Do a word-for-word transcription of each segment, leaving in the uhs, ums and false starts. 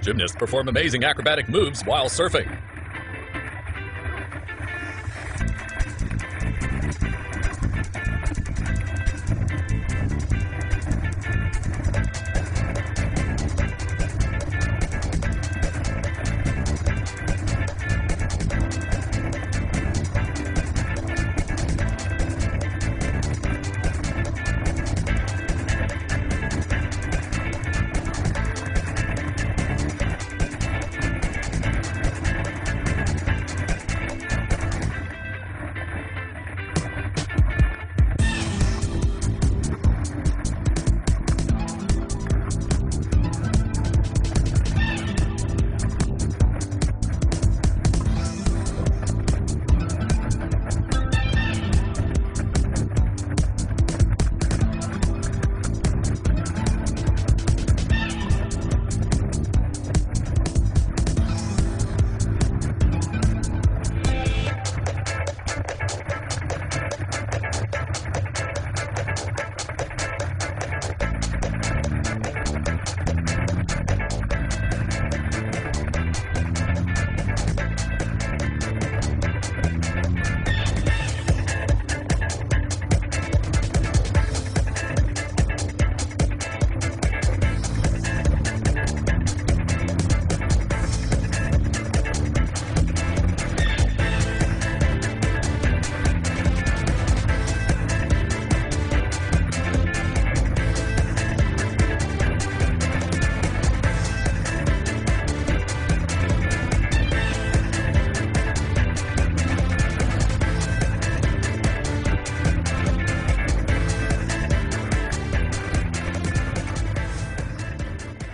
Gymnasts perform amazing acrobatic moves while surfing.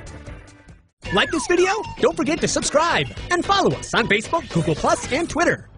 Like this video? Don't forget to subscribe and follow us on Facebook, Google Plus, and Twitter.